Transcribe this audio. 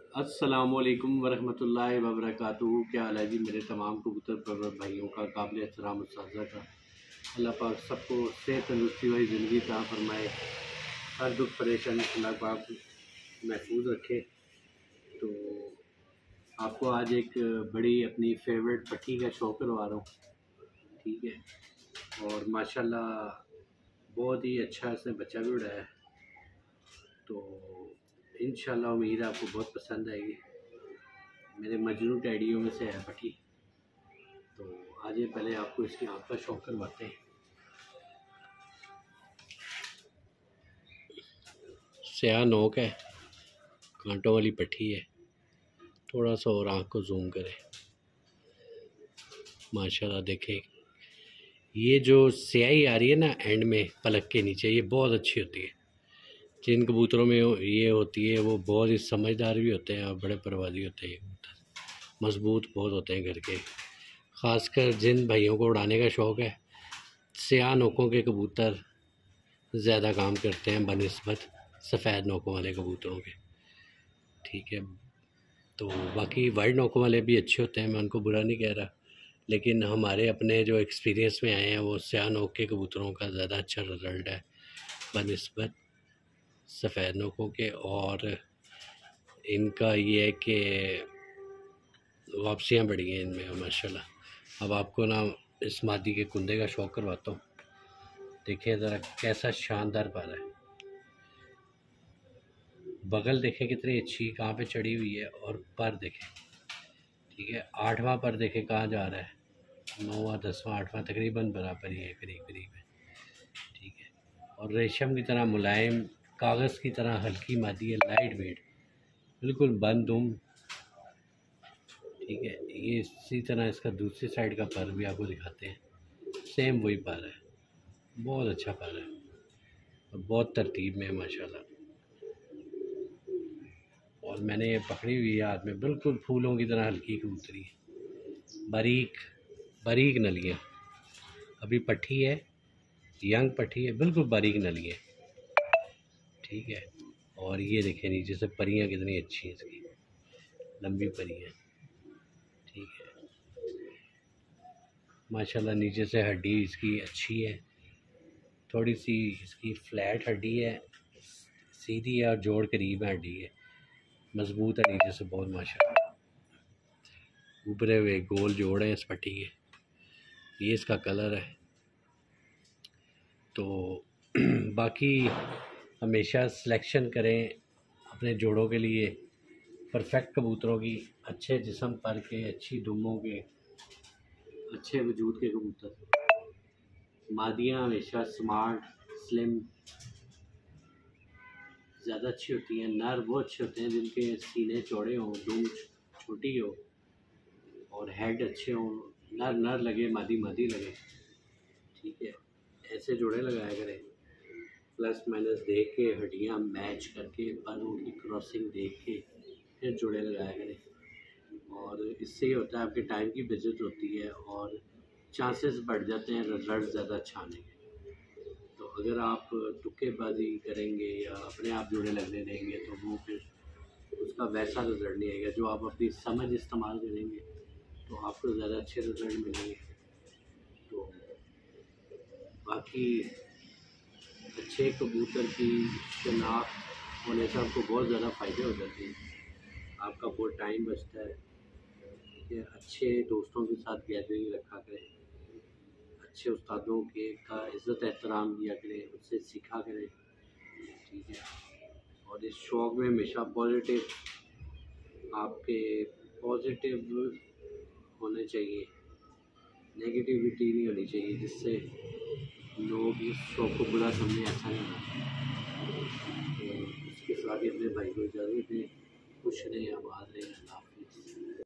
अस्सलामुअलैकुम वरहमतुल्लाहि वबरकातुहू। क्या हाल है जी मेरे तमाम कबूतर परवर भाइयों का, काबिल एहतराम उस्ताज़ा का। अल्लाह पाक सबको सेहत तंदुरुस्ती वाली ज़िंदगी अता फरमाए, हर दुख परेशानी से अल्लाह पाक महफूज रखे। तो आपको आज एक बड़ी अपनी फेवरेट पट्टी का शौक़ करवा रहा हूँ, ठीक है। और माशाल्लाह बहुत ही अच्छा इसने बच्चा भी उड़ाया है, तो इंशाल्लाह उम्मीद आपको बहुत पसंद आएगी। मेरे मजनू टैडियों में से है पट्टी। तो आज ये पहले आपको इसकी आँख का शौक़ करवाते हैं। स्याह नोक है, कांटों वाली पट्टी है। थोड़ा सा और आँख को जूम करें, माशाल्लाह देखें। ये जो स्याही आ रही है ना एंड में पलक के नीचे, ये बहुत अच्छी होती है। जिन कबूतरों में ये होती है वो बहुत ही समझदार भी होते हैं और बड़े परवाज़ी होते हैं। कबूतर मजबूत बहुत होते हैं घर के। ख़ासकर जिन भाइयों को उड़ाने का शौक़ है, स्याह नोकों के कबूतर ज़्यादा काम करते हैं बनिस्बत सफ़ेद नोकों वाले कबूतरों के, ठीक है। तो बाकी वाइट नोकों वाले भी अच्छे होते हैं, मैं उनको बुरा नहीं कह रहा, लेकिन हमारे अपने जो एक्सपीरियंस में आए हैं वो स्याह नोक के कबूतरों का ज़्यादा अच्छा रिज़ल्ट है बनिस्बत सफ़ेद नोकों के। और इनका ये है कि वापसियाँ बढ़ी हैं इनमें माशाल्लाह। अब आपको ना इस मादी के कुंदे का शौक़ करवाता हूँ। देखिए ज़रा कैसा शानदार पारा है। बगल देखें कितनी अच्छी कहाँ पे चढ़ी हुई है, और पर देखें, ठीक है। 8वां पर देखें कहाँ जा रहा है, 9वां 10वां 8वां तकरीबन बराबर ही है, करीब करीब है, ठीक है। और रेशम की तरह मुलायम, कागज़ की तरह हल्की मादी है, लाइट वेट, बिल्कुल बंद दुम, ठीक है। ये इसी तरह इसका दूसरी साइड का पर भी आपको दिखाते हैं। सेम वही पर है, बहुत अच्छा पर है और बहुत तरतीब में है माशाल्लाह। और मैंने ये पकड़ी हुई है हाथ में, बिल्कुल फूलों की तरह हल्की कबूतरी है, बारीक बारीक नलियाँ। अभी पट्टी है, यंग पट्टी है, बिल्कुल बारीक नलियाँ, ठीक है। और ये देखें नीचे से परियां कितनी अच्छी हैं इसकी, लंबी परियां, ठीक है माशाल्लाह। नीचे से हड्डी इसकी अच्छी है, थोड़ी सी इसकी फ्लैट हड्डी है, सीधी है, और जोड़ करीब है, हड्डी है, मजबूत है नीचे से बहुत माशाल्लाह। उभरे हुए गोल जोड़ हैं इस पट्टी के, ये इसका कलर है। तो बाकी हमेशा सिलेक्शन करें अपने जोड़ों के लिए परफेक्ट कबूतरों की, अच्छे जिस्म पर के, अच्छी दुमों के, अच्छे वजूद के कबूतर। मादियाँ हमेशा स्मार्ट स्लिम ज़्यादा अच्छी होती हैं। नर वो अच्छे होते हैं जिनके सीने चौड़े हों, दुम छोटी हो और हेड अच्छे हों, नर नर लगे, मादी मादी लगे, ठीक है। ऐसे जोड़े लगाया करें, प्लस माइनस देख के, हड्डियाँ मैच करके, परों की क्रॉसिंग देख के फिर जोड़े लगाया करें। और इससे ये होता है आपके टाइम की बचत होती है और चांसेस बढ़ जाते हैं रिजल्ट ज़्यादा अच्छा आने के। तो अगर आप तुक्केबाजी करेंगे या अपने आप जोड़े लगने देंगे तो वो फिर उसका वैसा रिज़ल्ट नहीं आएगा। जो आप अपनी समझ इस्तेमाल करेंगे तो आपको ज़्यादा अच्छे रिज़ल्ट मिलेंगे। तो बाकी अच्छे कबूतर की शनाख्त होने से आपको बहुत ज़्यादा फ़ायदे हो जाते हैं, आपका बहुत टाइम बचता है, ठीक है। अच्छे दोस्तों के साथ गैदरिंग रखा करें, अच्छे उस्तादों के का इज़्ज़त एहतराम किया करें, उससे सीखा करें, ठीक है। और इस शौक़ में हमेशा पॉजिटिव, आपके पॉजिटिव होने चाहिए, नेगेटिविटी नहीं होनी चाहिए, जिससे लोग इस शौक़ को बुरा समझें, ऐसा नहीं होना। तो इसके साथ ही अपने भाई को इजाज़त दें। खुश रहें, आबाद रहें।